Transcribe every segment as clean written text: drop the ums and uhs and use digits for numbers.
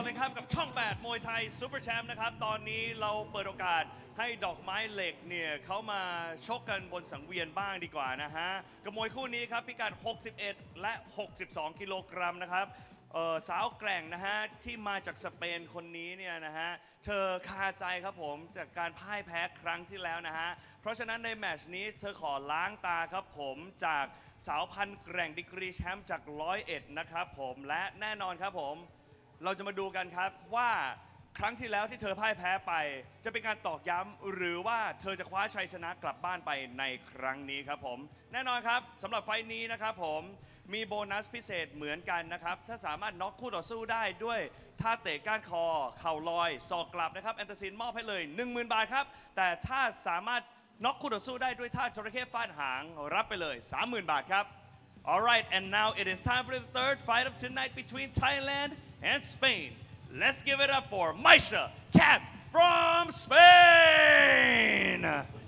เลยครับกับช่อง8มวยไทยซูเปอร์แชมป์นะครับตอนนี้เราเปิดโอกาสให้ดอกไม้เหล็กเนี่ยเขามาชกกันบนสังเวียนบ้างดีกว่านะฮะกับมวยคู่นี้ครับพิกัด61และ62กิโลกรัมนะครับสาวแกร่งนะฮะที่มาจากสเปนคนนี้เนี่ยนะฮะเธอคาใจครับผมจากการพ่ายแพ้ครั้งที่แล้วนะฮะเพราะฉะนั้นในแมตช์นี้เธอขอล้างตาครับผมจากสาวพันแกร่งดีกรีแชมป์จาก101นะครับผมและแน่นอนครับผมเราจะมาดูกันครับว่าครั้งที่แล้วที่เธอพ่ายแพ้ไปจะเป็นการตอกย้ำหรือว่าเธอจะคว้าชัยชนะกลับบ้านไปในครั้งนี้ครับผมแน่นอนครับสำหรับไฟล์นี้นะครับผมมีโบนัสพิเศษเหมือนกันนะครับถ้าสามารถน็อกคู่ต่อสู้ได้ด้วยท่าเตะก้านคอเข่าลอยศอกกลับนะครับแอนตาซินมอบให้เลย 10,000 บาทครับแต่ถ้าสามารถน็อกคู่ต่อสู้ได้ด้วยท่าจระเข้ฟาดหางรับไปเลย 30,000 บาทครับ Alright, and now it is time for the third fight of tonight between Thailand and Spain. Let's give it up for Maisha Katz from Spain!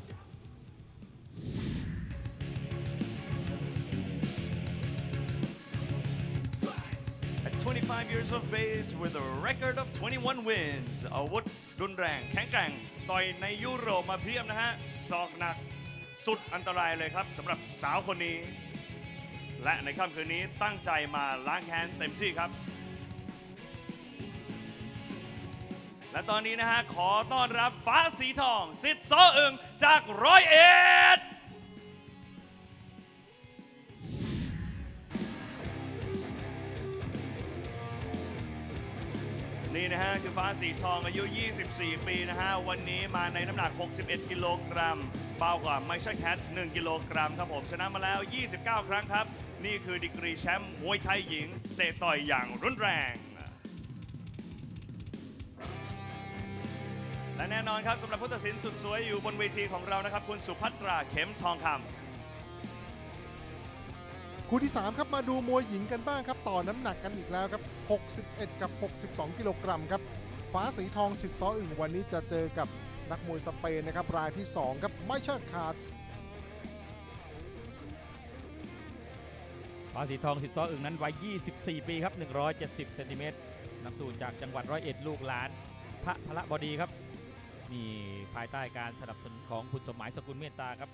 At 25 years of age with a record of 21 wins อาวุธรุนแรงแข็งแกร่งต่อยในยุโรปมาเพียบนะฮะศอกหนักสุดอันตรายเลยครับสำหรับสาวคนนี้และในค่ำคืนนี้ตั้งใจมาล้างแค้นเต็มที่ครับและตอนนี้นะฮะขอต้อนรับฟ้าสีทองสิทธิ์ซ้ออึ่งจาก101นี่นะฮะคือฟ้าสีทองอายุ 24 ปีนะฮะวันนี้มาในน้ำหนัก 61 กิโลกรัมเบากว่าไมเคิลแคทส์1 กิโลกรัมครับผมชนะมาแล้ว 29 ครั้งครับนี่คือดีกรีแชมป์มวยไทยหญิงเตะต่อยอย่างรุนแรงและแน่นอนครับสำหรับผู้ตัดสินสุดสวยอยู่บนเวทีของเรานะครับคุณสุภัตราเข็มทองคำคู่ที่3ครับมาดูมวยหญิงกันบ้างครับต่อน้ำหนักกันอีกแล้วครับ61กับ62กิโลกรัมครับฟ้าสีทองสิทธิ์ซ้ออึ่งวันนี้จะเจอกับนักมวยสเปนนะครับรายที่2ครับไมเคิลคาร์สฟ้าสีทองสิทธิ์ซ้ออึ่งนั้นวัย24 ปีครับ170 เซนติเมตรนักสู้จากจังหวัด101ลูกหลานพระพละบดีครับนี่ภายใต้การสนับสนุนของคุณสมหมายสกุลเมตตาครับ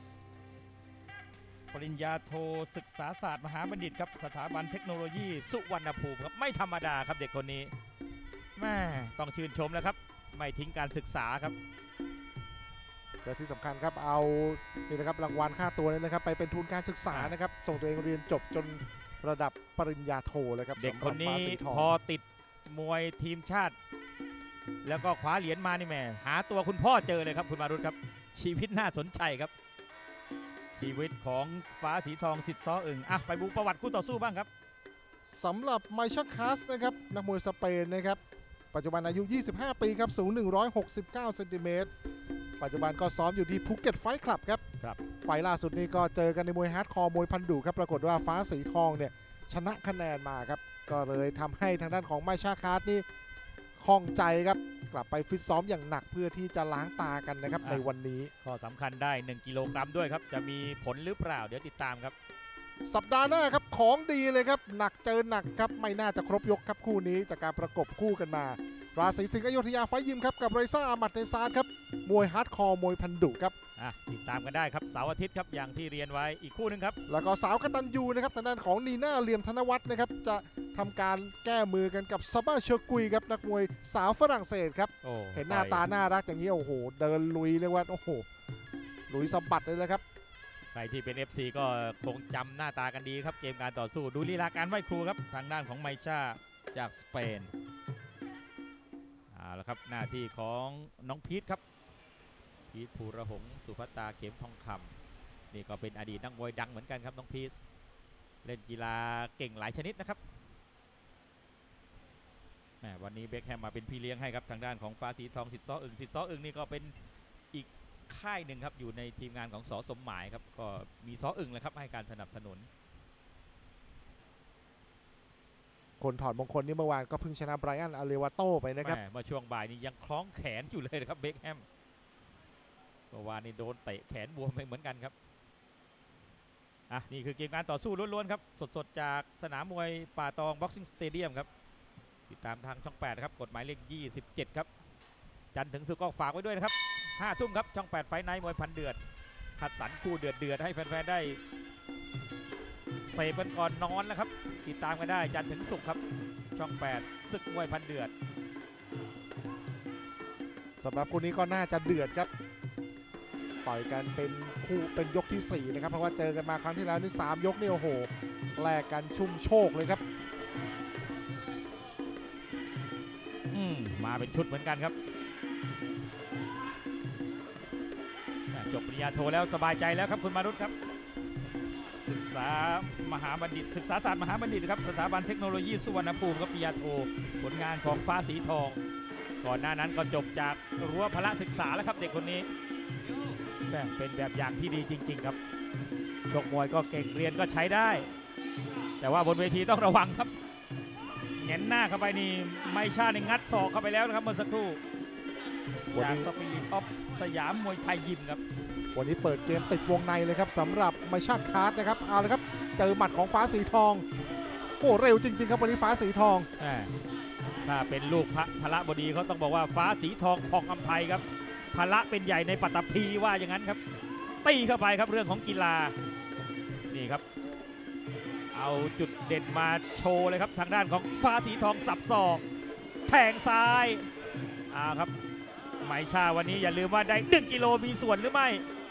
ปริญญาโทศึกษาศาสตร์มหาบัณฑิตครับสถาบันเทคโนโลยีสุวรรณภูมิครับไม่ธรรมดาครับเด็กคนนี้แม่ต้องชื่นชมแล้วครับไม่ทิ้งการศึกษาครับและที่สำคัญครับเอานี่นะครับรางวัลค่าตัวนี่นะครับไปเป็นทุนการศึกษานะครับส่งตัวเองเรียนจบจนระดับปริญญาโทเลยครับเด็กคนนี้พอติดมวยทีมชาติแล้วก็คว้าเหรียญมานี่แม่หาตัวคุณพ่อเจอเลยครับคุณมารุตครับชีวิตน่าสนใจครับชีวิตของฟ้าสีทองสิทธิ์ซ้ออึ่งไปบุกประวัติคู่ต่อสู้บ้างครับสำหรับไมเคิลคาร์สนะครับนักมวยสเปนนะครับปัจจุบันอายุ 25 ปีครับสูง 169 เซนติเมตรปัจจุบันก็ซ้อมอยู่ที่ภูเก็ตไฟท์คลับครับไฟล่าสุดนี้ก็เจอกันในมวยฮาร์ดคอร์มวยพันดุครับปรากฏว่าฟ้าสีทองเนี่ยชนะคะแนนมาครับก็เลยทำให้ทางด้านของไมเคิลคาร์สนี่ข้องใจครับกลับไปฟิตซ้อมอย่างหนักเพื่อที่จะล้างตากันนะครับในวันนี้ข้อสำคัญได้1 กิโลกรัมด้วยครับจะมีผลหรือเปล่าเดี๋ยวติดตามครับสัปดาห์หน้าครับของดีเลยครับหนักเจอหนักครับไม่น่าจะครบยกครับคู่นี้จากการประกบคู่กันมาราศีสิงห์อยุธยาไฟยิมครับกับไรซ่าอามัดเนซาร์ครับมวยฮาร์ดคอร์มวยพันดุครับติดตามกันได้ครับเสาร์อาทิตย์ครับอย่างที่เรียนไว้อีกคู่นึงครับแล้วก็สาวกตันยูนะครับทางด้านของนีน่าเหลี่ยมธนวัฒน์นะครับจะทำการแก้มือกันกับซาบ้าเชอร์กุยครับนักมวยสาวฝรั่งเศสครับเห็นหน้าตาน่ารักอย่างนี้โอ้โหเดินลุยเรียกว่าโอ้โหลุยสะบัดเลยนะครับใครที่เป็น FC ก็คงจำหน้าตากันดีครับเกมการต่อสู้ดูลีลาการไหว้ครูครับทางด้านของไมชาจากสเปนแล้วครับหน้าที่ของน้องพีทครับพีทภูระหงสุภัตตาเข็มทองคำนี่ก็เป็นอดีตนักมวยดังเหมือนกันครับน้องพีทเล่นกีฬาเก่งหลายชนิดนะครับวันนี้เบคแฮมมาเป็นพี่เลี้ยงให้ครับทางด้านของฟ้าสีทองสิทธิ์ซ้ออึ่งสิทธิ์ซ้ออึ่งนี่ก็เป็นอีกค่ายหนึ่งครับอยู่ในทีมงานของส.สมหมายครับก็มีซ้ออึ่งเลยครับให้การสนับสนุนคนถอดมงคลนี่เมื่อวานก็เพิ่งชนะไบรอันอาเลวาโต้ไปนะครับเมื่อช่วงบ่ายนี้ยังคล้องแขนอยู่เลยนะครับเบคแฮมเมื่อวานนี้โดนเตะแขนบวมไปเหมือนกันครับนี่คือเกมการต่อสู้ล้วนๆครับสดๆจากสนามมวยป่าตองบ็อกซิ่งสเตเดียมครับติดตามทางช่อง8นะครับกฎหมายเลข27ครับจันทร์ถึงศุกร์ก็ฝากไว้ด้วยนะครับ5 ทุ่มครับช่อง8ไฟท์ไนท์มวยพันเดือดคัดสรรคู่เดือดให้แฟนๆได้เสพกันก่อนนอนแล้วครับติดตามกันได้จันทร์ถึงศุกร์ครับช่อง8ศึกมวยพันเดือดสำหรับคู่นี้ก็น่าจะเดือดครับต่อยกันเป็นคู่เป็นยกที่ 4 นะครับเพราะว่าเจอกันมาครั้งที่แล้วนี่3 ยกนี่โอ้โหแลกกันชุ่มโชคเลยครับมาเป็นชุดเหมือนกันครับจบปริญญาโทแล้วสบายใจแล้วครับคุณมารุตครับศึกษามหาบัณฑิตศึกษาศาสตร์มหาบัณฑิตครับสถาบันเทคโนโลยีสุวรรณภูมิครับปริญญาโทผลงานของฟ้าสีทองก่อนหน้านั้นก็จบจากรั้วพละศึกษาแล้วครับเด็กคนนี้เป็นแบบอย่างที่ดีจริงๆครับชกมวยก็เก่งเรียนก็ใช้ได้ แต่ว่าบนเวทีต้องระวังครับเห็นหน้าเข้าไปนี่ไม่ชาในงัดศอกเข้าไปแล้วนะครับเมื่อสักครู่จากสปิริตออฟสยามมวยไทยยิมครับวันนี้เปิดเกมติดวงในเลยครับสำหรับไมชาคาร์ดนะครับเอาเลยครับเจอหมัดของฟ้าสีทองโอ้เร็วจริงๆครับวันนี้ฟ้าสีทองถ้าเป็นลูกพระบดีเขาต้องบอกว่าฟ้าสีทองพองอำไพครับพระเป็นใหญ่ในปัตตภีว่าอย่างนั้นครับตีเข้าไปครับเรื่องของกีฬานี่ครับเอาจุดเด่นมาโชว์เลยครับทางด้านของฟ้าสีทองสับศอกแทงซ้ายครับไมชาวันนี้อย่าลืมว่าได้1 กิโลมีส่วนหรือไม่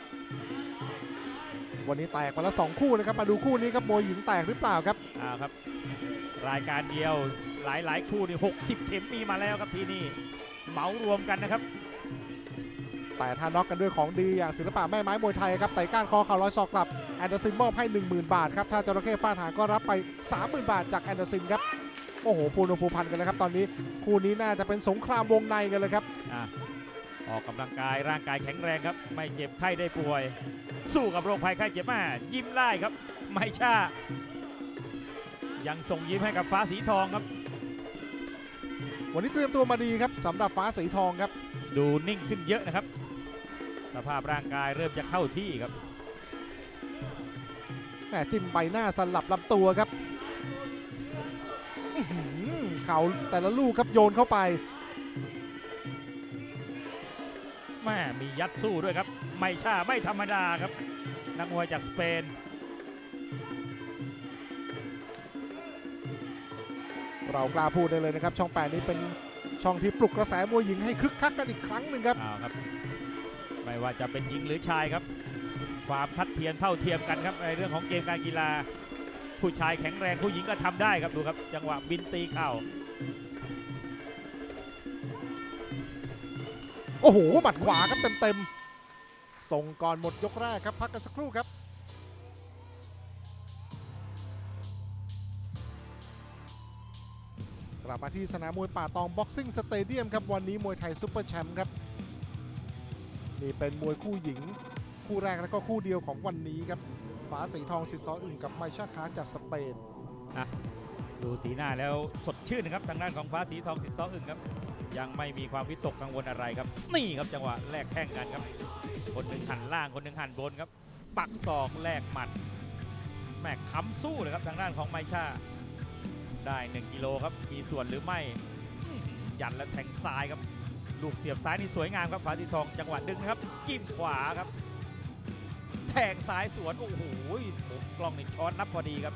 วันนี้แตกมาแล้ว2 คู่นะครับมาดูคู่นี้ครับมวยหญิงแตกหรือเปล่าครับครับรายการเดียวหลายคู่นี่60 เข็มมีมาแล้วครับที่นี่เหมารวมกันนะครับแต่ถ้าน็อกกันด้วยของดีอย่างศิลปะแม่ไม้มวยไทยครับไต่ก้านคอเข่าร้อยศอกกลับแอนเดอร์ซินมอบให้ 10,000 บาทครับถ้าจระเข้ฟาดหางก็รับไป 30,000 บาทจากแอนเดอร์ซินครับโอ้โหพูนภูพันกันนะครับตอนนี้คู่นี้น่าจะเป็นสงครามวงในกันเลยครับออกกำลังกายร่างกายแข็งแรงครับไม่เจ็บไข้ได้ป่วยสู้กับโรคภัยไข้เจ็บมายิ้มได้ครับไม่ช่ายังส่งยิ้มให้กับฟ้าสีทองครับวันนี้เตรียมตัวมาดีครับสำหรับฟ้าสีทองครับดูนิ่งขึ้นเยอะนะครับสภาพร่างกายเริ่มจะเข้าที่ครับแหมจิ้มใบหน้าสลับลำตัวครับเข่าแต่ละลูกครับโยนเข้าไปแม่มียัดสู้ด้วยครับไม่ช่าไม่ธรรมดาครับนักมวยจากสเปนเรากล้าพูดได้เลยนะครับช่อง8นี้เป็นช่องที่ปลุกกระแสมวยหญิงให้คึกคักกันอีกครั้งหนึ่งครับไม่ว่าจะเป็นหญิงหรือชายครับความทัดเทียมเท่าเทียมกันครับในเรื่องของเกมการกีฬาผู้ชายแข็งแรงผู้หญิงก็ทำได้ครับดูครับจังหวะบินตีเข่าโอ้โหหมัดขวาครับเต็มๆส่งก่อนหมดยกแรกครับพักกันสักครู่ครับกลับมาที่สนามมวยป่าตองบ็อกซิ่งสเตเดียมครับวันนี้มวยไทยซุปเปอร์แชมป์ครับนี่เป็นมวยคู่หญิงคู่แรกและก็คู่เดียวของวันนี้ครับฟ้าสีทองสิทธิ์ซ้ออึ่งกับไมชาคาจากสเปนดูสีหน้าแล้วสดชื่นนะครับทางด้านของฟ้าสีทองสิทธิ์ซ้ออึ่งครับยังไม่มีความวิตกกังวลอะไรครับนี่ครับจังหวะแลกแข้งกันครับคนหนึ่งหันล่างคนหนึ่งหันบนครับปักศอกแลกหมัดแม่ค้ำสู้เลยครับทางด้านของไมชาได้1 กิโลครับมีส่วนหรือไม่ยันและแทงซ้ายครับลูกเสียบซ้ายนี่สวยงามครับฟ้าสีทองจังหวะดึงนะครับจิ้มขวาครับแทงซ้ายสวนโอ้โหกล้องนี่ช้อนนับพอดีครับ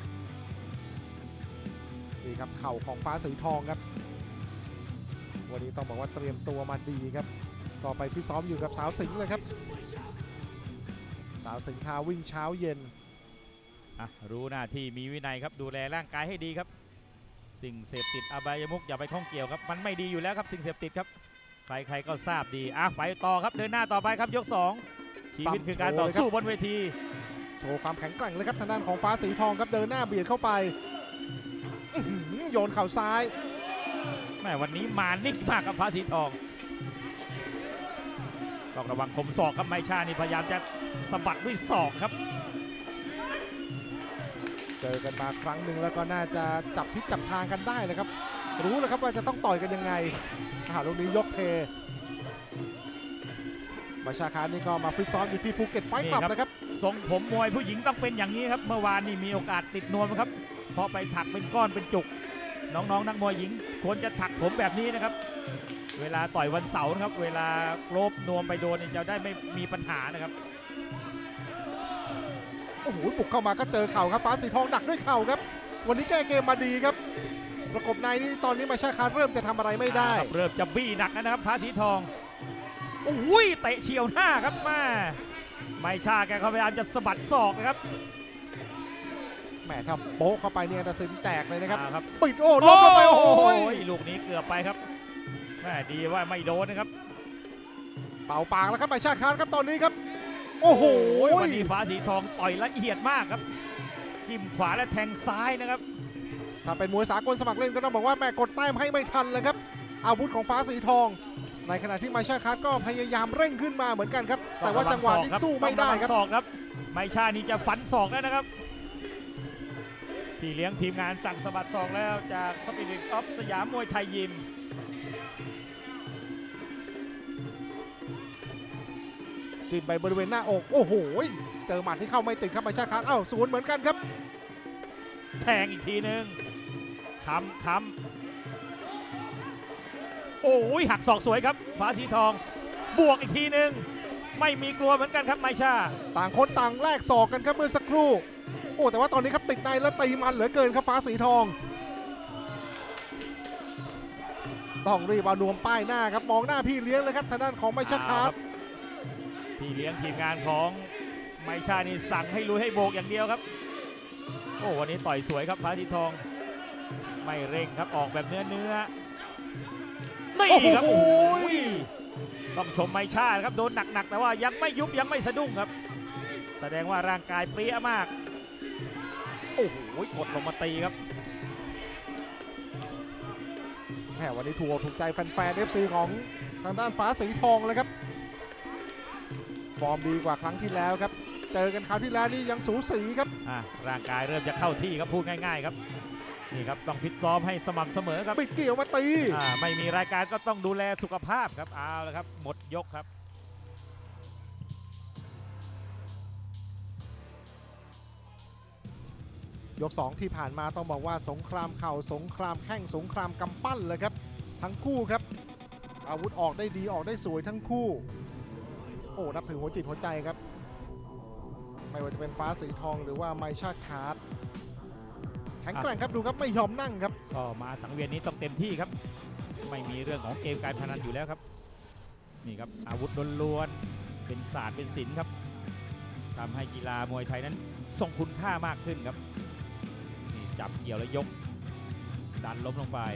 นี่ครับเข่าของฟ้าสีทองครับวันนี้ต้องบอกว่าเตรียมตัวมาดีครับก็ไปฟิตซ้อมอยู่กับสาวสิงห์เลยครับสาวสิงห์ทาวิ่งเช้าเย็นรู้หน้าที่มีวินัยครับดูแลร่างกายให้ดีครับสิ่งเสพติดอบายมุขอย่าไปข้องเกี่ยวครับมันไม่ดีอยู่แล้วครับสิ่งเสพติดครับใครๆก็ทราบดีไปต่อครับเดินหน้าต่อไปครับยก2ชีวิตคือการต่อสู้บนเวทีโชว์ความแข็งแกร่งเลยครับทางด้านของฟ้าสีทองครับเดินหน้าเบียดเข้าไปโยนเข่าซ้ายแม่วันนี้มานิ่งมากครับฟ้าสีทองต้องระวังคมศอกครับไมชานี่พยายามจะสะบัดด้วยศอกครับเจอกันมาครั้งหนึ่งแล้วก็น่าจะจับทิศจับทางกันได้เลยครับรู้เลยครับว่าจะต้องต่อยกันยังไงลูกนี้ยกเทไมชาคานี่ก็มาฟิตซ้อมอยู่ที่ภูเก็ตไฟท์คลับนะครับทรงผมมวยผู้หญิงต้องเป็นอย่างนี้ครับเมื่อวานนี่มีโอกาสติดนวมครับเพราะไปถักเป็นก้อนเป็นจุกน้องๆนักมวยหญิงควรจะถักผมแบบนี้นะครับ เวลาต่อยวันเสาร์นะครับเวลาโลบนวมไปโดนเนี่ยจะได้ไม่มีปัญหานะครับโอ้โหบุกเข้ามาก็เจอเข่าครับฟ้าสีทองดักด้วยเข่าครับวันนี้แก้เกมมาดีครับประกบในนี่ตอนนี้มาชาคาร์เริ่มจะทำอะไรไม่ได้เริ่มจะบี้หนักนะครับฟ้าสีทองโอ้ยเตะเฉียวหน้าครับมาไม่ชาแกเขาพยายามจะสะบัดศอกนะครับแหมทำโป๊ะเข้าไปเนี่ยตัดสินแจกเลยนะครับครับปิดโอ้ล้มเข้าไปโอ้ยลูกนี้เกือบไปครับแม่ดีว่าไม่โดนนะครับเป่าปากแล้วครับมาชาคาร์ครับตอนนี้ครับโอ้โหวันนี้ฟ้าสีทองต่อยละเอียดมากครับจิ้มขวาและแทงซ้ายนะครับถ้าเป็นมวยสากลสมัครเล่นก็ต้องบอกว่าแม่กดแต้มให้ไม่ทันเลยครับอาวุธของฟ้าสีทองในขณะที่มาชาคาร์ก็พยายามเร่งขึ้นมาเหมือนกันครับแต่ว่าจังหวะนี้สู้ไม่ได้ครับศอกครับไม่ชานี่จะฟันศอกแล้วนะครับพี่เลี้ยงทีมงานสั่งสะบัดศอกแล้วจากสปิริตออฟสยามมวยไทยยิมจิ้มไปบริเวณหน้าอกโอ้โหเจอหมัดที่เข้าไม่ติดครับมาชาคาร์เอ้าสวนเหมือนกันครับแทงอีกทีหนึ่งคำโอ้ยหักศอกสวยครับฟ้าสีทองบวกอีกทีหนึ่งไม่มีกลัวเหมือนกันครับไมชาต่างคนต่างแลกศอกกันครับเมื่อสักครู่โอ้แต่ว่าตอนนี้ครับติดในและตีมันเหลือเกินครับฟ้าสีทองต้องรีบเอานวมป้ายหน้าครับมองหน้าพี่เลี้ยงเลยครับทางด้านของไมชาคาร์พี่เลี้ยงทีมงานของไมชานี่สั่งให้ลุยให้โบกอย่างเดียวครับโอ้วันนี้ต่อยสวยครับฟ้าสีทองไม่เร่งครับออกแบบเนื้อนี่ครับโอ้ยต้องชมไมชาครับโดนหนักๆแต่ว่ายังไม่ยุบยังไม่สะดุ้งครับแสดงว่าร่างกายเปรี้ยมากโอ้โหกดลงมาตีครับแหมวันนี้ถูกใจแฟนๆ FC ของทางด้านฟ้าสีทองเลยครับฟอร์มดีกว่าครั้งที่แล้วครับเจอกันคราวที่แล้วนี่ยังสูสีครับร่างกายเริ่มจะเข้าที่ครับพูดง่ายๆครับนี่ครับต้องฟิตซ้อมให้สม่ำเสมอครับปิดเกี่ยวมาตีไม่มีรายการก็ต้องดูแลสุขภาพครับเอาละครับหมดยกครับยก2ที่ผ่านมาต้องบอกว่าสงครามเข่าสงครามแข้งสงครามกำปั้นเลยครับทั้งคู่ครับอาวุธออกได้ดีออกได้สวยทั้งคู่โอ้นับถือหัวจิตหัวใจครับไม่ว่าจะเป็นฟ้าสีทองหรือว่าไมชาคาร์แข็งแกร่งครับดูครับไม่ยอมนั่งครับก็มาสังเวียนนี้ต้องเต็มที่ครับไม่มีเรื่องของเกมการพนันอยู่แล้วครับนี่ครับอาวุธล้วนๆเป็นศาสตร์เป็นศิลป์ครับทำให้กีฬามวยไทยนั้นทรงคุณค่ามากขึ้นครับนี่จับเกี่ยวแล้วยกดันล้มลงไป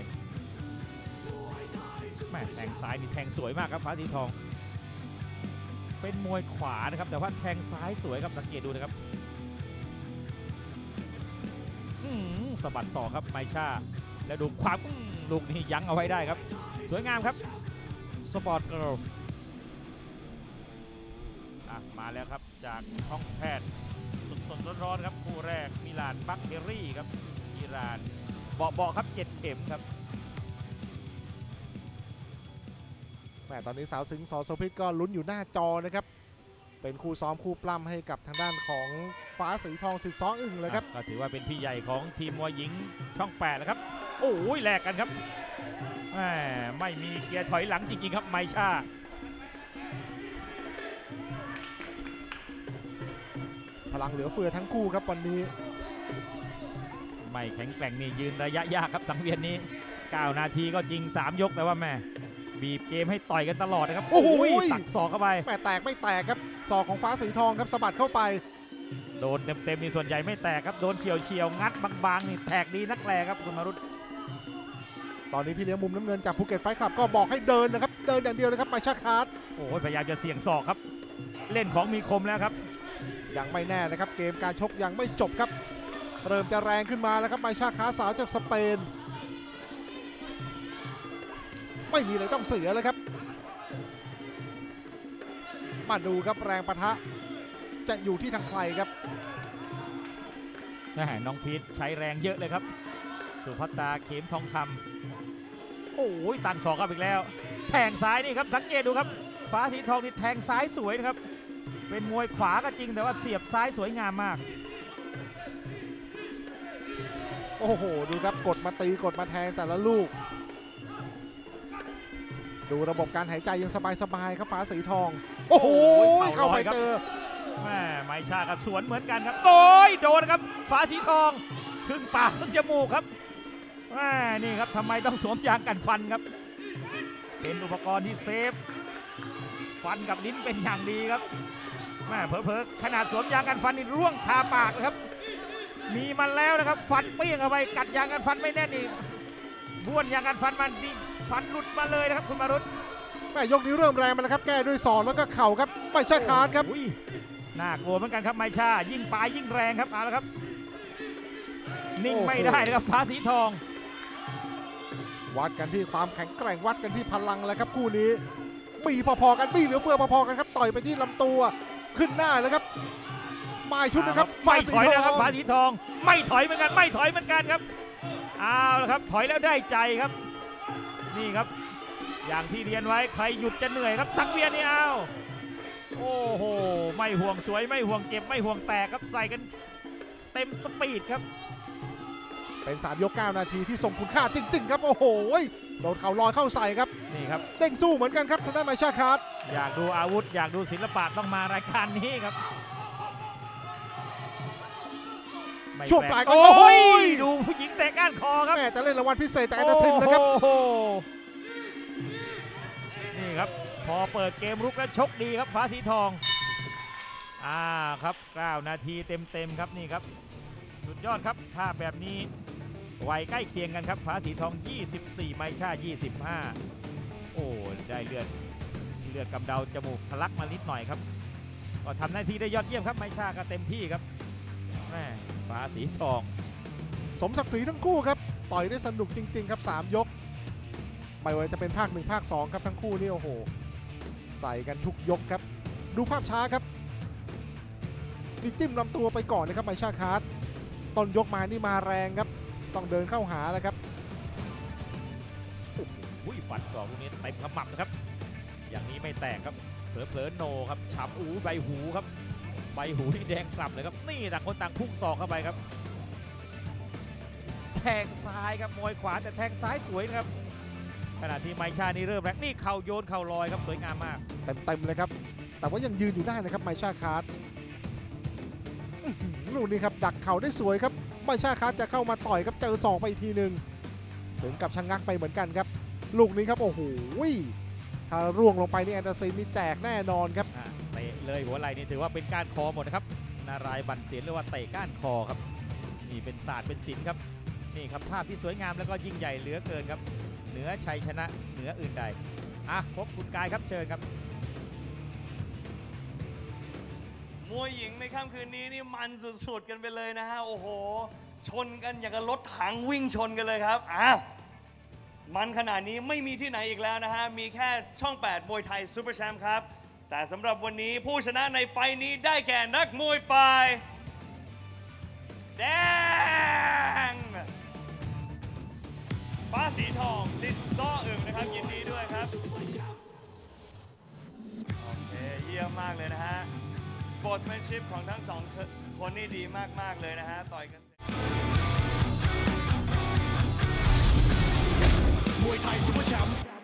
แม่แทงซ้ายนี่แทงสวยมากครับฟ้าสีทองเป็นมวยขวานะครับแต่ว่าแทงซ้ายสวยครับสังเกตดูนะครับสะบัดศอกครับไมชาแล้วดูความลูกนี้ยั้งเอาไว้ได้ครับสวยงามครับสปอร์ตเกิร์ลมาแล้วครับจากห้องแพทย์สดๆร้อนๆครับคู่แรกมิลานบัคเบอรี่ครับอิหร่านเบาๆครับ7 เข็มครับแม่ตอนนี้สาวสิงห์สอโสภิตก็ลุ้นอยู่หน้าจอนะครับเป็นคู่ซ้อมคู่ปล้ำให้กับทางด้านของฟ้าสีทองสิทธิ์ซ้ออึ่งเลยครับก็ถือว่าเป็นพี่ใหญ่ของทีมมวยหญิงช่อง8แล้วครับโอ้ยแลกกันครับไม่มีเกียร์ถอยหลังจริงๆครับไมชาพลังเหลือเฟือทั้งคู่ครับวันนี้ไม่แข็งแกร่งนี่ยืนระยะยากครับสังเวียนนี้9 นาทีก็จริง3 ยกแต่ว่าแม่บีบเกมให้ต่อยกันตลอดนะครับโอ้โหตักศอกเข้าไปแม่แตกไม่แตกครับศอกของฟ้าสีทองครับสะบัดเข้าไปโดนเต็มๆนี่ส่วนใหญ่ไม่แตกครับโดนเฉียวงัดบางๆนี่แตกดีนักแลครับคุณมารุตตอนนี้พี่เลี้ยงมุมน้ำเงินจากภูเก็ตไฟท์คลับก็บอกให้เดินนะครับเดินอย่างเดียวเลยครับไมชาคาร์โอ้ยพยายามจะเสี่ยงศอกครับเล่นของมีคมแล้วครับยังไม่แน่นะครับเกมการชกยังไม่จบครับเริ่มจะแรงขึ้นมาแล้วครับไมชาคาร์สาวจากสเปนไม่มีอะไรต้องเสียเลยครับมาดูครับแรงปะทะจะอยู่ที่ทางใครครับน้องพีทใช้แรงเยอะเลยครับสุภัตตาเข็มทองคำโอ้ยตันศอกครับอีกแล้วแทงซ้ายนี่ครับสังเกตดูครับฟ้าสีทองนี่แทงซ้ายสวยนะครับเป็นมวยขวาก็จริงแต่ว่าเสียบซ้ายสวยงามมากโอ้โหดูครับกดมาตีกดมาแทงแต่ละลูก ดูระบบการหายใจยังสบายๆครับฟ้าสีทอง โอ้โหเข้าไปเจอแม่ไมชากับสวนเหมือนกันครับโดนครับฟ้าสีทองครึ่งปากครึ่งจมูกครับแม่นี่ครับทำไมต้องสวมยางกันฟันครับเป็นอุปกรณ์ที่เซฟฟันกับลิ้นเป็นอย่างดีครับแม่เผลอๆขนาดสวมยางกันฟันนี่ร่วงคาปากเลยครับมีมาแล้วนะครับฟันเปี้ยงเข้าไปกัดยางกันฟันไม่แน่นอีกบ้วนยางกันฟันมันนี่ฟันหลุดมาเลยนะครับคุณมารุตแม่ยกนี้เริ่มแรงมาแล้วครับแก้ด้วยศอกแล้วก็เข่าครับไม่ใช่คาร์ดครับอุ้ยน่ากลัวเหมือนกันครับไมชายิ่งปลายยิ่งแรงครับเอาละครับนิ่งไม่ได้นะครับฟ้าสีทองวัดกันที่ความแข็งแกร่งวัดกันที่พลังแล้วครับคู่นี้มีพอๆกันมีเหลือเฟือพอๆกันครับต่อยไปที่ลำตัวขึ้นหน้าแล้วครับมาชุดนะครับไม่ถอยนะครับฟ้าสีทองไม่ถอยเหมือนกันไม่ถอยเหมือนกันครับเอาละครับถอยแล้วได้ใจครับนี่ครับอย่างที่เรียนไว้ใครหยุดจะเหนื่อยครับสังเวียนนี่เอาโอ้โหไม่ห่วงสวยไม่ห่วงเก็บไม่ห่วงแตกครับใส่กันเต็มสปีดครับเป็น3 ยก 9 นาทีที่ส่งคุณค่าจริงๆครับโอ้โหโดนเข่าลอยเข้าใส่ครับนี่ครับเด้งสู้เหมือนกันครับทางด้านไมชาคาร์ดอยากดูอาวุธอยากดูศิลปะต้องมารายการนี้ครับไม่ช่วงปลายโอ้ยดูผู้หญิงเตะก้านคอครับแม่จะเล่นรางวัลพิเศษจากแอนเดอร์สันนะครับโอ้โหนี่ครับพอเปิดเกมรุกแล้วชกดีครับฟ้าสีทองครับ9 นาทีเต็มๆครับนี่ครับสุดยอดครับถ้าแบบนี้วัยใกล้เคียงกันครับฟ้าสีทอง24ไมชา25โอ้ได้เลือดกำเดาจมูกทะลักมานิดหน่อยครับก็ทำหน้าที่ได้ยอดเยี่ยมครับไมชาก็เต็มที่ครับแม่ฟ้าสีทองสมศักดิ์ศรีทั้งคู่ครับต่อยได้สนุกจริงๆครับ3 ยกไม่ว่าจะเป็นภาค 1 ภาค 2ครับทั้งคู่นี่โอ้โหใส่กันทุกยกครับดูภาพช้าครับนี่จิ้มลำตัวไปก่อนนะครับไมชาคาร์ดต้นยกมานี่มาแรงครับต้องเดินเข้าหาแล้วครับโอ้โหฟันศอกลูกนี้เต็มขมับนะครับ อย่างนี้ไม่แตกครับเผลอๆโนครับช้ำใบหูครับใบหูที่แดงกลับเลยครับนี่ต่างคนต่างพุ่งศอกเข้าไปครับแทงซ้ายครับมวยขวาแต่แทงซ้ายสวยนะครับขณะที่ไมชานี่เริ่มแรงนี่เข่าโยนเข่าลอยครับสวยงามมากเต็มเลยครับแต่ว่ายังยืนอยู่ได้นะครับไมชาคาร์ดลูกนี้ครับดักเข่าได้สวยครับไมชาคาร์ดจะเข้ามาต่อยครับเจอศอกไปอีกทีหนึ่งถึงกับชะงักไปเหมือนกันครับลูกนี้ครับโอ้โหถ้าร่วงลงไปนี่แอนเดอร์สันนี่แจกแน่นอนครับเตะเลยหัวไหล่นี่ถือว่าเป็นก้านคอหมดนะครับนารายณ์บันเสียนเรียกว่าเตะก้านคอครับนี่เป็นศาสตร์เป็นศิลป์ครับนี่ครับภาพที่สวยงามแล้วก็ยิ่งใหญ่เหลือเกินครับเหนือชัยชนะเหนืออื่นใดพบคุณกายครับเชิญครับมวยหญิงในค่ำคืนนี้นี่มันสุดๆกันไปเลยนะฮะโอ้โหชนกันอย่างกับรถถังวิ่งชนกันเลยครับมันขนาดนี้ไม่มีที่ไหนอีกแล้วนะฮะมีแค่ช่อง 8 มวยไทยซูเปอร์แชมป์ครับแต่สำหรับวันนี้ผู้ชนะในไฟล์นี้ได้แก่นักมวยฝ่ายแดงฟ้าสีทองสิทธิ์ซ้ออึ่งนะครับยินดีด้วยครับโอเคเยี่ยมมากเลยนะฮะsportsmanship ของทั้งสองคนนี่ดีมากๆเลยนะฮะต่อยกันมวยไทยซุปเปอร์แชมป์